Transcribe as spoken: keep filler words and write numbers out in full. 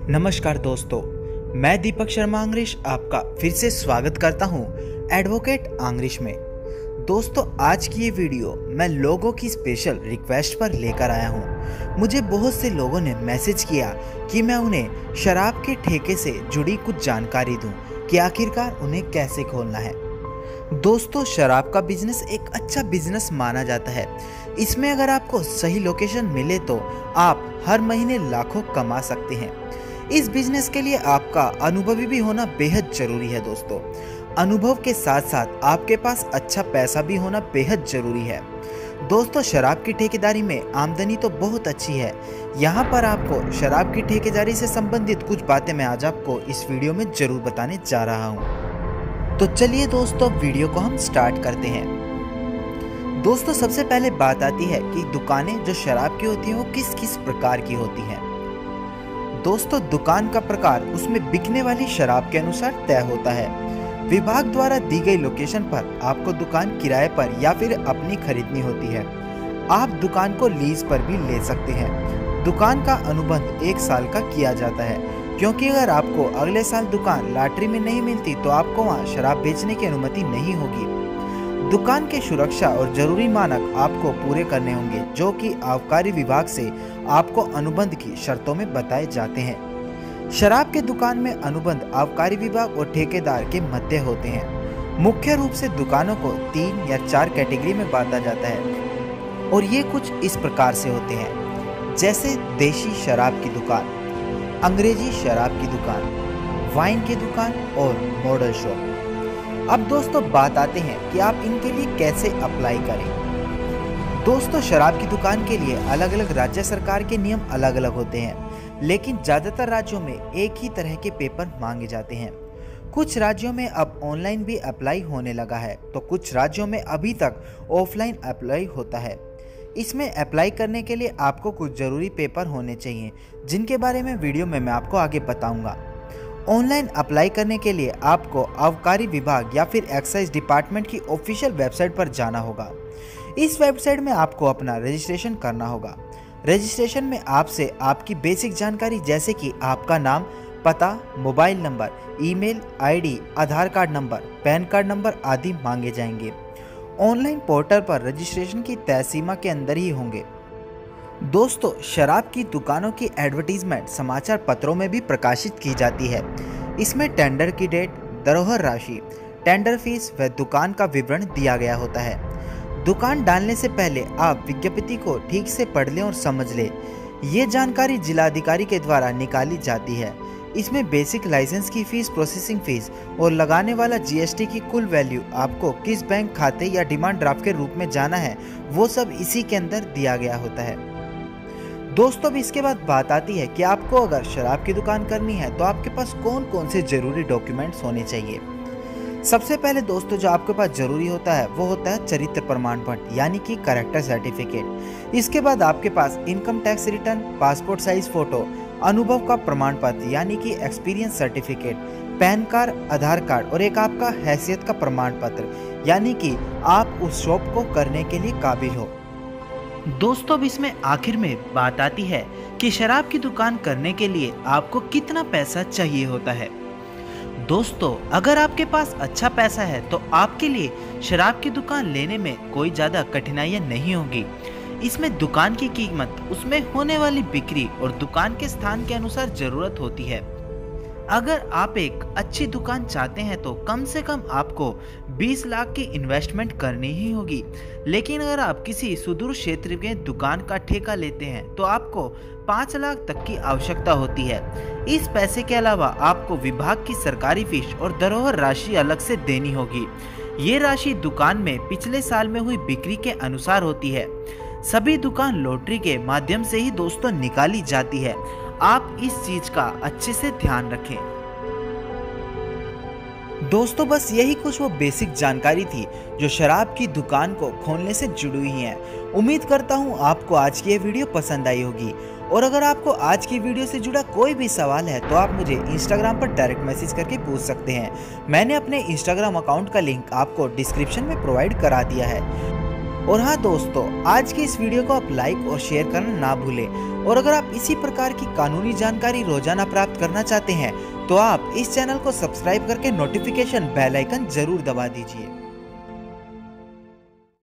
नमस्कार दोस्तों, मैं दीपक शर्मा अंग्रिश आपका फिर से स्वागत करता हूं एडवोकेट अंग्रिश में। दोस्तों, आज की ये वीडियो मैं लोगों की स्पेशल रिक्वेस्ट पर लेकर आया हूं। मुझे बहुत से लोगों ने मैसेज किया कि मैं उन्हें शराब के ठेके से जुड़ी कुछ जानकारी दूं कि आखिरकार उन्हें कैसे खोलना है। दोस्तों, शराब का बिजनेस एक अच्छा बिजनेस माना जाता है। इसमें अगर आपको सही लोकेशन मिले तो आप हर महीने लाखों कमा सकते हैं। इस बिजनेस के लिए आपका अनुभवी भी होना बेहद जरूरी है। दोस्तों, अनुभव के साथ साथ आपके पास अच्छा पैसा भी होना बेहद जरूरी है। दोस्तों, शराब की ठेकेदारी में आमदनी तो बहुत अच्छी है। यहाँ पर आपको शराब की ठेकेदारी से संबंधित कुछ बातें मैं आज आपको इस वीडियो में जरूर बताने जा रहा हूँ। तो चलिए दोस्तों, वीडियो को हम स्टार्ट करते हैं। दोस्तों, सबसे पहले बात आती है कि दुकानें जो शराब की होती हैं वो किस किस प्रकार की होती हैं। दोस्तों, दुकान का प्रकार उसमें बिकने वाली शराब के अनुसार तय होता है। विभाग द्वारा दी गई लोकेशन पर आपको दुकान किराए पर या फिर अपनी खरीदनी होती है। आप दुकान को लीज पर भी ले सकते हैं। दुकान का अनुबंध एक साल का किया जाता है, क्योंकि अगर आपको अगले साल दुकान लॉटरी में नहीं मिलती तो आपको वहाँ शराब बेचने की अनुमति नहीं होगी। दुकान के सुरक्षा और जरूरी मानक आपको पूरे करने होंगे, जो कि आबकारी विभाग से आपको अनुबंध की शर्तों में बताए जाते हैं। शराब के दुकान में अनुबंध आबकारी विभाग और ठेकेदार के मध्य होते हैं। मुख्य रूप से दुकानों को तीन या चार कैटेगरी में बांटा जाता है और ये कुछ इस प्रकार से होते हैं, जैसे देशी शराब की दुकान, अंग्रेजी शराब की दुकान, वाइन की दुकान और मॉडल शॉप। अब दोस्तों, बात आते हैं कि आप इनके लिए कैसे अप्लाई करें। दोस्तों, शराब की दुकान के लिए अलग अलग राज्य सरकार के नियम अलग अलग होते हैं, लेकिन ज़्यादातर राज्यों में एक ही तरह के पेपर मांगे जाते हैं। कुछ राज्यों में अब ऑनलाइन भी अप्लाई होने लगा है, तो कुछ राज्यों में अभी तक ऑफलाइन अप्लाई होता है। इसमें अप्लाई करने के लिए आपको कुछ ज़रूरी पेपर होने चाहिए, जिनके बारे में वीडियो में मैं आपको आगे बताऊँगा। ऑनलाइन अप्लाई करने के लिए आपको आबकारी विभाग या फिर एक्साइज डिपार्टमेंट की ऑफिशियल वेबसाइट पर जाना होगा। इस वेबसाइट में आपको अपना रजिस्ट्रेशन करना होगा। रजिस्ट्रेशन में आपसे आपकी बेसिक जानकारी जैसे कि आपका नाम, पता, mobile number, email ID, Aadhaar card number, PAN card number आदि मांगे जाएंगे। ऑनलाइन पोर्टल पर रजिस्ट्रेशन की तय सीमा के अंदर ही होंगे। दोस्तों, शराब की दुकानों की एडवर्टीजमेंट समाचार पत्रों में भी प्रकाशित की जाती है। इसमें टेंडर की डेट, धरोहर राशि, टेंडर फीस व दुकान का विवरण दिया गया होता है। दुकान डालने से पहले आप विज्ञप्ति को ठीक से पढ़ लें और समझ लें। ये जानकारी जिलाधिकारी के द्वारा निकाली जाती है। इसमें बेसिक लाइसेंस की फीस, प्रोसेसिंग फीस और लगाने वाला जीएसटी की कुल वैल्यू, आपको किस बैंक खाते या डिमांड ड्राफ्ट के रूप में जाना है, वो सब इसी के अंदर दिया गया होता है। दोस्तों, अब इसके बाद बात आती है कि आपको अगर शराब की दुकान करनी है तो आपके पास कौन कौन से जरूरी डॉक्यूमेंट्स होने चाहिए। सबसे पहले दोस्तों, जो आपके पास जरूरी होता है वो होता है चरित्र प्रमाण पत्र, यानी कि कैरेक्टर सर्टिफिकेट। इसके बाद आपके पास income tax return, passport size photo, अनुभव का प्रमाण पत्र यानी कि experience certificate, PAN card, Aadhaar card और एक आपका हैसियत का प्रमाण पत्र, यानी कि आप उस शॉप को करने के लिए काबिल हो। दोस्तों, अब इसमें आखिर में बात आती है कि शराब की दुकान करने के लिए आपको कितना पैसा चाहिए होता है। दोस्तों, अगर आपके पास अच्छा पैसा है तो आपके लिए शराब की दुकान लेने में कोई ज़्यादा कठिनाइयाँ नहीं होंगी। इसमें दुकान की कीमत, उसमें होने वाली बिक्री और दुकान के स्थान के अनुसार ज़रूरत होती है। अगर आप एक अच्छी दुकान चाहते हैं तो कम से कम आपको बीस लाख की इन्वेस्टमेंट करनी ही होगी। लेकिन अगर आप किसी सुदूर क्षेत्र में दुकान का ठेका लेते हैं तो आपको पाँच लाख तक की आवश्यकता होती है। इस पैसे के अलावा आपको विभाग की सरकारी फीस और धरोहर राशि अलग से देनी होगी। ये राशि दुकान में पिछले साल में हुई बिक्री के अनुसार होती है। सभी दुकान लॉटरी के माध्यम से ही दोस्तों निकाली जाती है। आप इस चीज का अच्छे से ध्यान रखें। दोस्तों, बस यही कुछ वो बेसिक जानकारी थी जो शराब की दुकान को खोलने से जुड़ी हुई है। उम्मीद करता हूँ आपको आज की ये वीडियो पसंद आई होगी, और अगर आपको आज की वीडियो से जुड़ा कोई भी सवाल है तो आप मुझे इंस्टाग्राम पर डायरेक्ट मैसेज करके पूछ सकते हैं। मैंने अपने इंस्टाग्राम अकाउंट का लिंक आपको डिस्क्रिप्शन में प्रोवाइड करा दिया है। और हाँ दोस्तों, आज की इस वीडियो को आप लाइक और शेयर करना ना भूलें। और अगर आप इसी प्रकार की कानूनी जानकारी रोजाना प्राप्त करना चाहते हैं तो आप इस चैनल को सब्सक्राइब करके नोटिफिकेशन बेल आइकन जरूर दबा दीजिए।